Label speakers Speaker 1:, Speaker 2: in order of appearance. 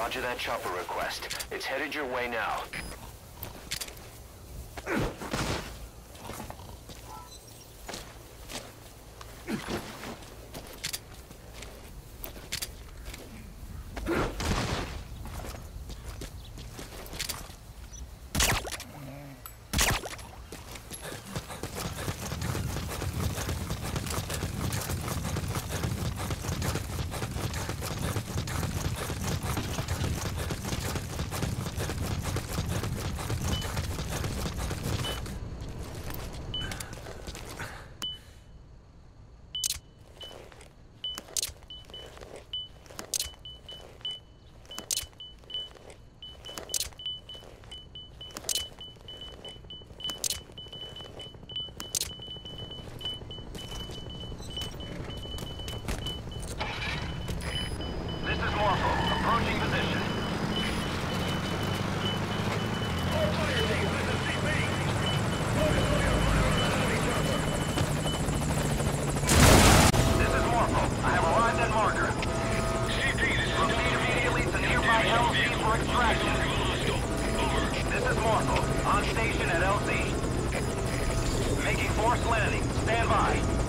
Speaker 1: Roger that chopper request. It's headed your way now.
Speaker 2: Approaching position. This is Morpho. I have arrived at marker. Proceed immediately to nearby LZ for extraction. This is Morpho. On station at LZ. Making forced landing. Stand by.